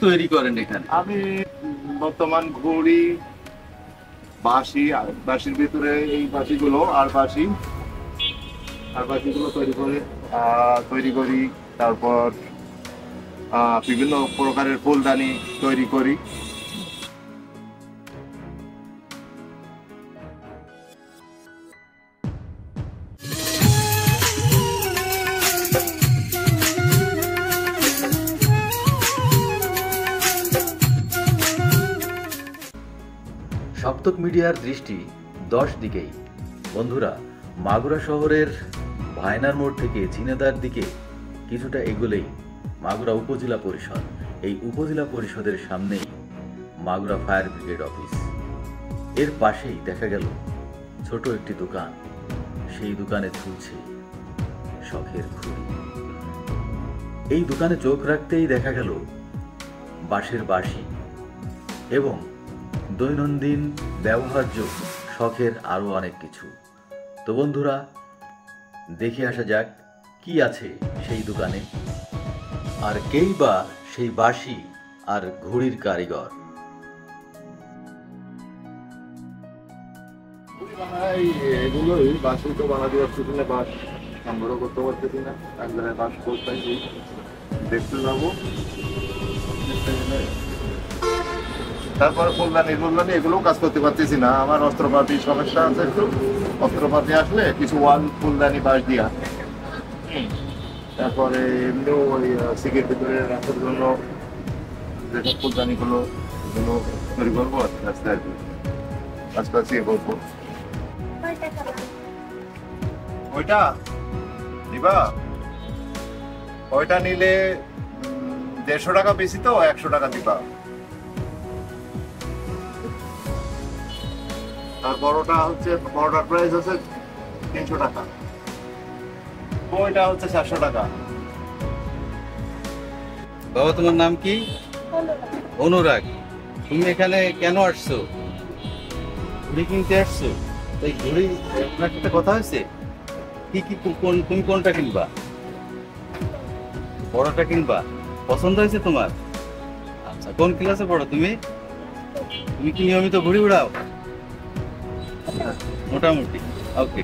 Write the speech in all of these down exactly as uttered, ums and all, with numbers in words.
তৈরি করেন এখানে? আমি বর্তমান ঘড়ি, বাঁশি, বাঁশির ভিতরে এই বাঁশিগুলো আর বাঁশি আর বাঁশিগুলো তৈরি করে তৈরি করি। তারপর বিভিন্ন প্রকারের ফুলদানি তৈরি করি। সপ্তক মিডিয়ার দৃষ্টি দশ দিকেই। বন্ধুরা, মাগুরা শহরের ভায়নার মোড় থেকে ঝিনাদার দিকে কিছুটা এগোলেই মাগুরা উপজেলা পরিষদ। এই উপজেলা পরিষদের সামনেই মাগুরা ফায়ার ব্রিগেড অফিস। এর পাশেই দেখা গেল ছোট একটি দোকান। সেই দোকানে ঝুলছে শখের ঘুড়ি। এই দোকানে চোখ রাখতেই দেখা গেল বাঁশের বাঁশি এবং দৈনন্দিন ব্যবহার্য শখের আরো অনেক কিছু। তো বন্ধুরা, দেখে আসা যাক কি আছে সেই দোকানে, আর কেই বা সেই বাঁশি আর ঘুড়ির কারিগর। এগুলোই বাঁশি তো বানাতে পারছি না, বাঁশ সংগ্রহ করতে পারতেছি না। এক জায়গায় বাঁশ করতেছি, দেখতে যাবো। তারপরে ফুলদানি ফুলদানি এগুলোও কাজ করতে পারতেছি না। আমার অস্ত্রপাতির সমস্যা আছে একটু। অস্ত্রপাতি আসলে কিছু ওয়াল ফুলদানি বাঁশ দিয়া, তারপরে এমনিও ওই সিগের ভিতরে রাখার জন্য যেসব ফুলদানিগুলো এগুলো তৈরি করবো আস্তে আর কি আস্তে আস্তে করবো। ওইটা দিবা? ওইটা নিলে দেড়শো টাকা বেশি, তো একশো টাকা দিবা। আর বড়টা হচ্ছে, বড়টার প্রাইস আছে তিনশো টাকা, ওইটা হচ্ছে চারশো টাকা। বাবা, তোমার নাম কি? অনুরাগ। তুমি এখানে কেন আসছো? ঘুড়ি কিনতে আসছো? এই ঘুড়ি আপনার একটা কথা হয়েছে, কি কি কোন তুমি কোনটা কিনবা? বড়টা কিনবা? পছন্দ হয়েছে তোমার? আচ্ছা, কোন ক্লাসে পড়ো তুমি? তুমি কি নিয়মিত ঘুড়ি উড়াও? মোটামুটি। ওকে।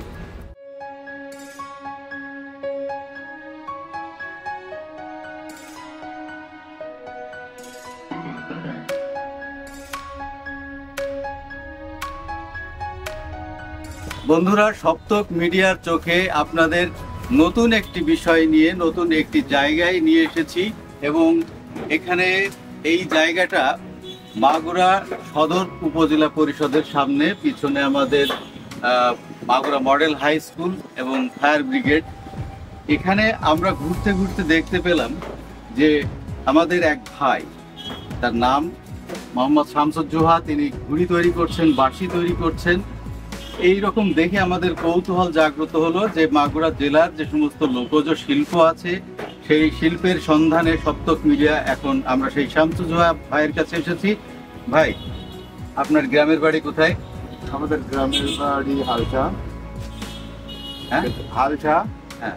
বন্ধুরা, সপ্তক মিডিয়ার চোখে আপনাদের নতুন একটি বিষয় নিয়ে নতুন একটি জায়গায় নিয়ে এসেছি, এবং এখানে এই জায়গাটা মাগুরা সদর উপজেলা পরিষদের সামনে। পিছনে আমাদের মাগুরা মডেল হাই স্কুল এবং ফায়ার ব্রিগেড। এখানে আমরা ঘুরতে ঘুরতে দেখতে পেলাম যে আমাদের এক ভাই, তার নাম মোহাম্মদ শামসুজ্জোহা, তিনি ঘুড়ি তৈরি করছেন, বাঁশি তৈরি করছেন। এই রকম দেখে আমাদের কৌতূহল জাগ্রত হলো যে মাগুরা জেলার যে সমস্ত লোকজ শিল্প আছে, সেই শিল্পের সন্ধানে সপ্তক মিডিয়া এখন আমরা সেই শামসুজ্জোহা ভাইয়ের কাছে এসেছি। ভাই, আপনার গ্রামের বাড়ি কোথায়? আমাদের গ্রামের বাড়ি হালসা। হ্যাঁ, হালসা। হ্যাঁ।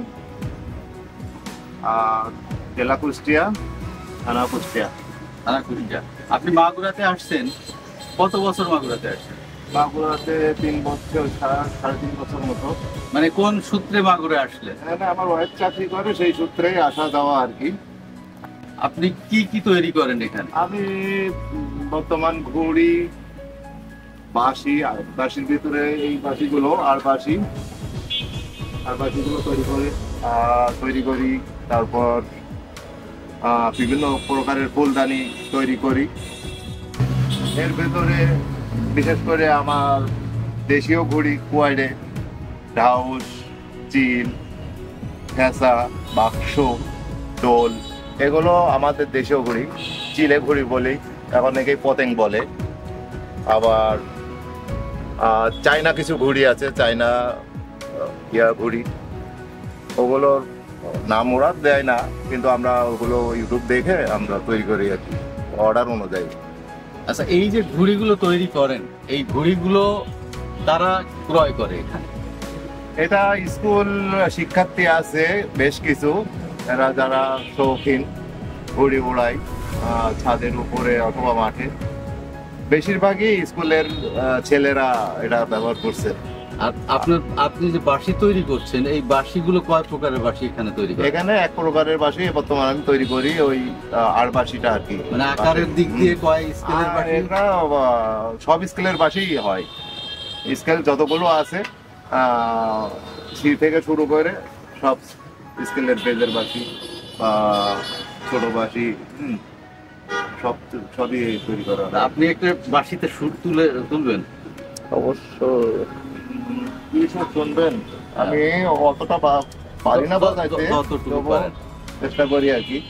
আর জেলা কুষ্টিয়া, থানা কুষ্টিয়া। থানা কুষ্টিয়া। আপনি মাগুরাতে আসছেন, কত বছর মাগুরাতে আসছেন? মাগুরাতে তিন বছর, সাড়ে তিন বছর মতো। মানে কোন সূত্রে মাগুরা আসলে? আমার ওয়াইফ চাকরি করে, সেই সূত্রেই আসা যাওয়া আর কি। আপনি কি কি তৈরি করেন এখানে? আমি বর্তমান ঘড়ি, বাঁশি, বাঁশির ভিতরে এই বাঁশিগুলো আর বাঁশি আর বাঁশিগুলো তৈরি করে তৈরি করি। তারপর বিভিন্ন প্রকারের ফুলদানি তৈরি করি। এর ভেতরে বিশেষ করে আমার দেশীয় ঘড়ি, কোয়াইডে, ঢাউস, চিল, ফেঁসা, বাক্স, দোল, এগুলো আমাদের দেশীয় ঘড়ি। চিলে ঘড়ি বলি, এখন অনেকেই পতেং বলে। আবার চায়না কিছু ঘড়ি আছে, চায়না ইয়া ঘড়ি, ওগুলোর নাম ওরা দেয় না, কিন্তু আমরা ওগুলো ইউটিউব দেখে আমরা তৈরি করি আর কি, অর্ডার অনুযায়ী। আচ্ছা, এই যে ঘুড়িগুলো তৈরি করেন, এই ঘুড়িগুলো তারা ক্রয় করে এখানে? এটা স্কুল শিক্ষার্থী আছে বেশ কিছু, এরা যারা শৌখিন ঘুড়ি উড়ায়, আহ, ছাদের উপরে অথবা মাঠে। বেশিরভাগই স্কুলের আহ, ছেলেরা এটা ব্যবহার করছে। আর আপনার আপনি যে বাঁশি তৈরি করছেন, এই বাঁশিগুলো কয় প্রকারের বাঁশি এখানে তৈরি করেন? এখানে এক প্রকারের বাঁশি বর্তমানে আমি তৈরি করি, ওই আহ, আর বাঁশিটা আর কি। মানে আকারের দিক দিয়ে কয় স্কেলের আর বাঁশি? এটা আহ, সব স্কেলের বাঁশিই হয়। স্কেল যতগুলো আছে আহ, সি থেকে শুরু করে সব স্কেলের বেজের বাঁশি বা ছোট বাঁশি, হুম, সব সবই তৈরি করা হয়। আপনি একটা বাঁশিতে সুর তুলে তুলবেন? অবশ্য কি সব শুনবেন, আমি অতটা বা- পারি না বাজাইতে, যত- যতটুকু তবুও পারেন। চেষ্টা করি আর কি।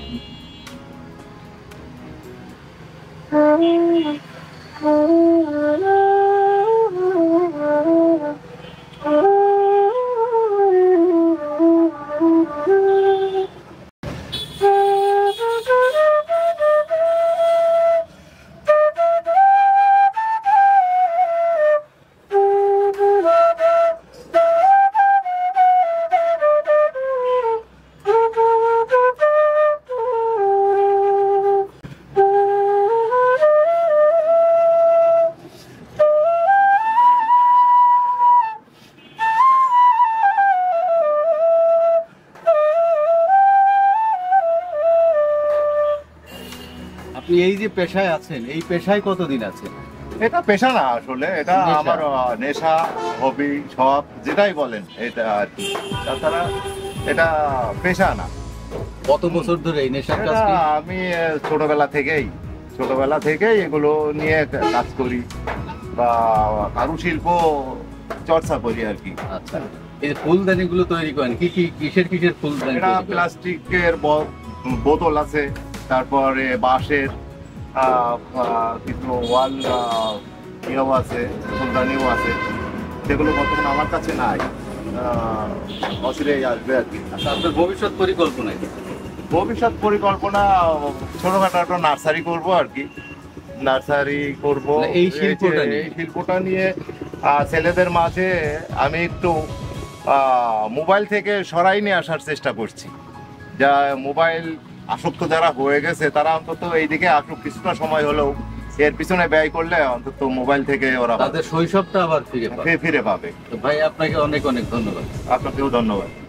আপনি এই যে পেশায় আছেন, এই পেশায় কতদিন আছেন? এটা পেশা না আসলে, এটা নেশা। আমার আহ, নেশা, হবি, শখ যেটাই বলেন এটা আর কি। তাছাড়া এটা পেশা না। কত বছর ধরে এই নেশার এটা কাজটি? আমি আহ, ছোটবেলা থেকেই ছোটবেলা থেকেই এগুলো নিয়ে কাজ করি বা কারুশিল্প চর্চা করি আর কি। আচ্ছা, এই যে ফুলদানি গুলো তৈরি করেন, কি কি কিসের কিসের ফুলদানি এটা তৈরি করেন? প্লাস্টিকের ব- বোতল আছে, তারপরে বাঁশের আহ, আহ, কিছু ওয়াল ইয়েও আছে, ফুলদানিও আছে, সেগুলো বর্তমানে আমার কাছে নাই, আহ, অচিরেই আসবে আর কি। আচ্ছা, আপনার ভবিষ্যৎ পরিকল্পনা কি? ভবিষ্যৎ পরিকল্পনা ছোটখাটো একটা নার্সারি করব আর কি। নার্সারি করব মানে এই শিল্পটা যে- নিয়ে? এই শিল্পটা নিয়ে আহ, ছেলেদের মাঝে আমি একটু আহ, মোবাইল থেকে সরাই নিয়ে আসার চেষ্টা করছি। যা মোবাইল আসক্ত যারা হয়ে গেছে তারা অন্তত এইদিকে আসুক, কিছুটা সময় হলেও এর পিছনে ব্যয় করলে অন্তত মোবাইল থেকে ওরা তাদের শৈশবটা আবার ফিরে পাবে। ফিরে- ফিরে পাবে। তো ভাই, আপনাকে অনেক অনেক ধন্যবাদ। আপনাকেও ধন্যবাদ।